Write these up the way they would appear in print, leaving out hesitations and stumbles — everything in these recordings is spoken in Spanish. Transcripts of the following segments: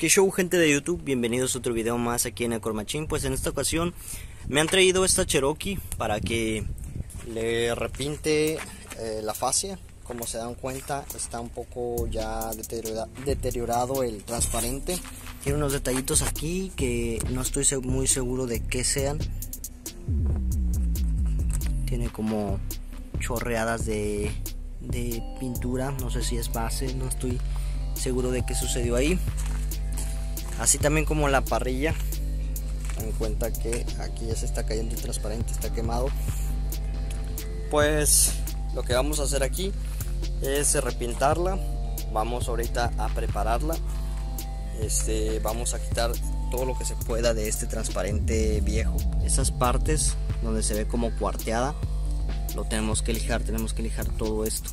¿Qué show, gente de YouTube? Bienvenidos a otro video más aquí en Ecor Machine. Pues en esta ocasión me han traído esta Cherokee para que le repinte la fascia. Como se dan cuenta, está un poco ya deteriorado el transparente. Tiene unos detallitos aquí que no estoy muy seguro de qué sean. Tiene como chorreadas de pintura, no sé si es base, no estoy seguro de qué sucedió ahí. Así también como la parrilla, ten en cuenta que aquí ya se está cayendo el transparente, está quemado. Pues lo que vamos a hacer aquí es repintarla. Vamos ahorita a prepararla. Vamos a quitar todo lo que se pueda de este transparente viejo. Esas partes donde se ve como cuarteada lo tenemos que lijar todo esto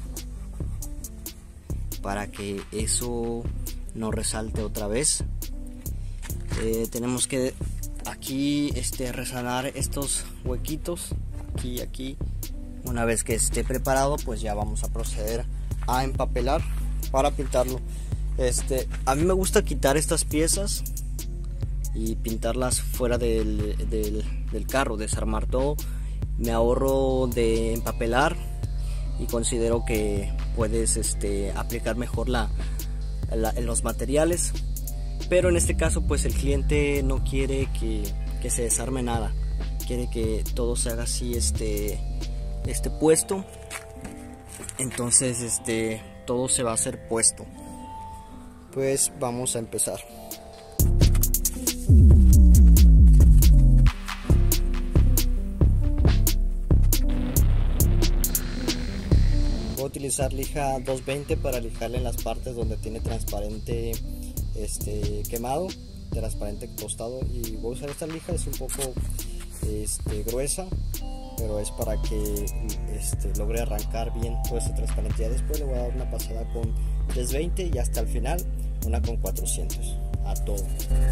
para que eso no resalte otra vez. Tenemos que aquí resanar estos huequitos aquí. Una vez que esté preparado, pues ya vamos a proceder a empapelar para pintarlo. A mí me gusta quitar estas piezas y pintarlas fuera del carro, desarmar todo. Me ahorro de empapelar y considero que puedes aplicar mejor los materiales. Pero en este caso pues el cliente no quiere que se desarme nada, quiere que todo se haga así puesto. Entonces todo se va a hacer puesto. Pues vamos a empezar. Voy a utilizar lija 220 para lijarle en las partes donde tiene transparente quemado, transparente tostado, y voy a usar esta lija. Es un poco gruesa, pero es para que logre arrancar bien todo ese transparente. Ya después le voy a dar una pasada con 320 y hasta el final una con 400 a todo.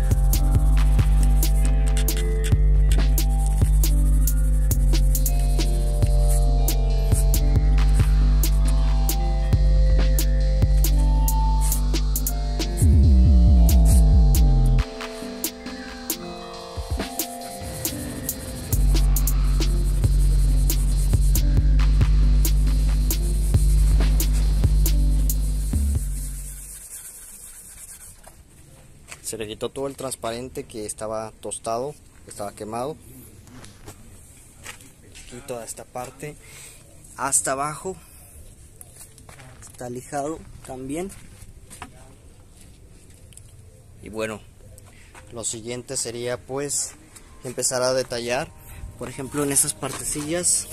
Se le quitó todo el transparente que estaba tostado, estaba quemado. Aquí toda esta parte hasta abajo está lijado también. Y bueno, lo siguiente sería pues empezar a detallar, por ejemplo en esas partecillas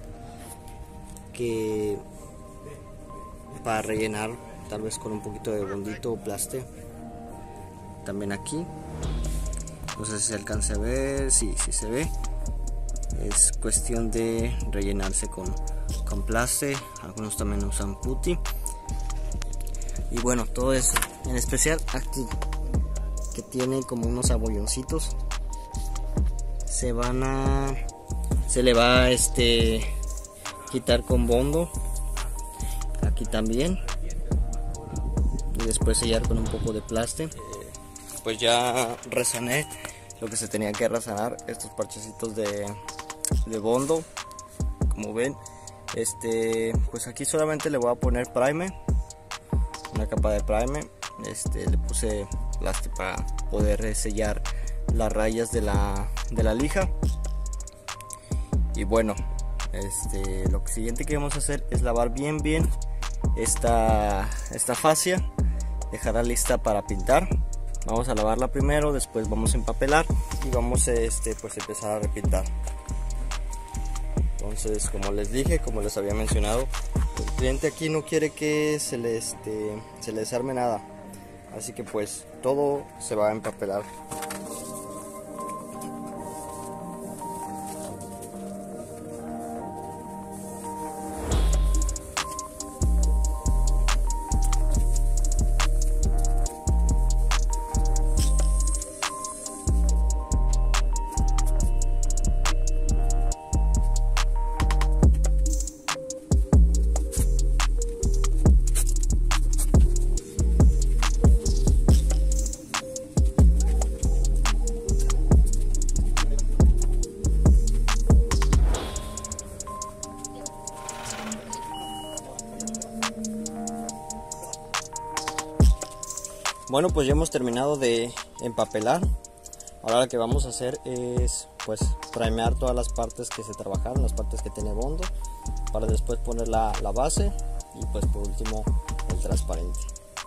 que para rellenar tal vez con un poquito de bondito o plaste. También aquí, no sé si se alcanza a ver, sí se ve. Es cuestión de rellenarse con plaste. Algunos también usan putty. Y bueno, todo eso, en especial aquí que tiene como unos abolloncitos, se le va a quitar con bondo. Aquí también, y después sellar con un poco de plaste. Pues ya resané lo que se tenía que resanar, estos parchecitos de bondo, como ven. Pues aquí solamente le voy a poner primer, una capa de primer. Le puse plástico para poder sellar las rayas de la lija. Y bueno, lo siguiente que vamos a hacer es lavar bien esta fascia, dejarla lista para pintar. Vamos a lavarla primero, después vamos a empapelar y vamos pues empezar a repintar. Entonces, como les dije, como les había mencionado, el cliente aquí no quiere que se le desarme nada, así que pues todo se va a empapelar. Bueno, pues ya hemos terminado de empapelar. Ahora lo que vamos a hacer es pues primear todas las partes que se trabajaron, las partes que tiene Bondo, para después poner la base y pues por último el transparente.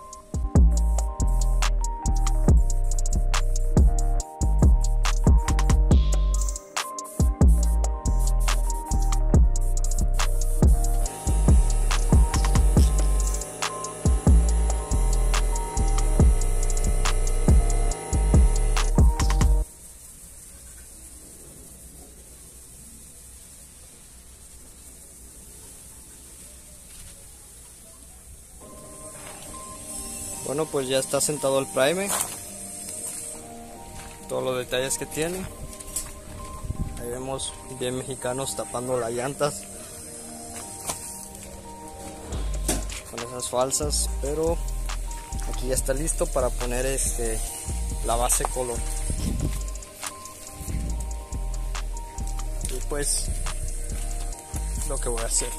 Bueno, pues ya está sentado el primer, todos los detalles que tiene. Ahí vemos bien mexicanos tapando las llantas con esas falsas, pero aquí ya está listo para poner la base color. Y pues lo que voy a hacer.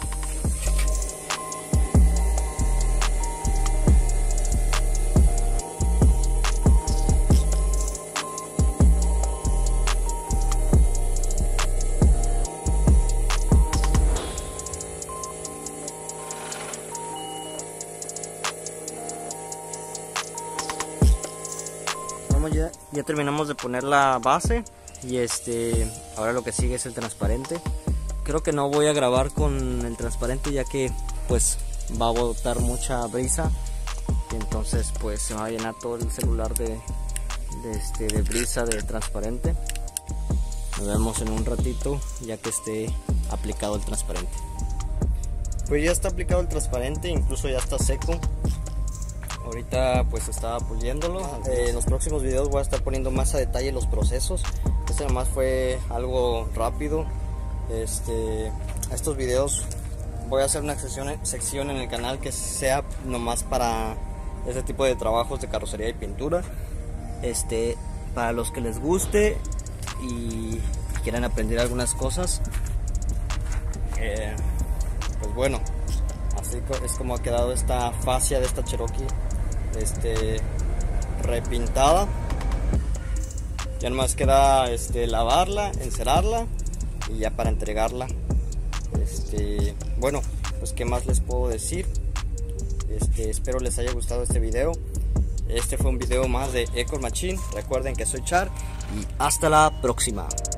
Ya terminamos de poner la base y ahora lo que sigue es el transparente. Creo que no voy a grabar con el transparente ya que pues va a botar mucha brisa y entonces pues se va a llenar todo el celular de brisa de transparente. Nos vemos en un ratito ya que esté aplicado el transparente. Pues ya está aplicado el transparente, incluso ya está seco. Ahorita pues estaba puliéndolo. En los próximos videos voy a estar poniendo más a detalle los procesos. Este nomás fue algo rápido. Estos videos voy a hacer una sección en el canal que sea nomás para este tipo de trabajos de carrocería y pintura. Para los que les guste y quieran aprender algunas cosas. Pues bueno, así es como ha quedado esta fascia de esta Cherokee repintada. Ya nomás queda lavarla, encerarla y ya para entregarla. Bueno, pues qué más les puedo decir. Espero les haya gustado este video. Este fue un video más de Ecor Machine. Recuerden que soy Char y hasta la próxima.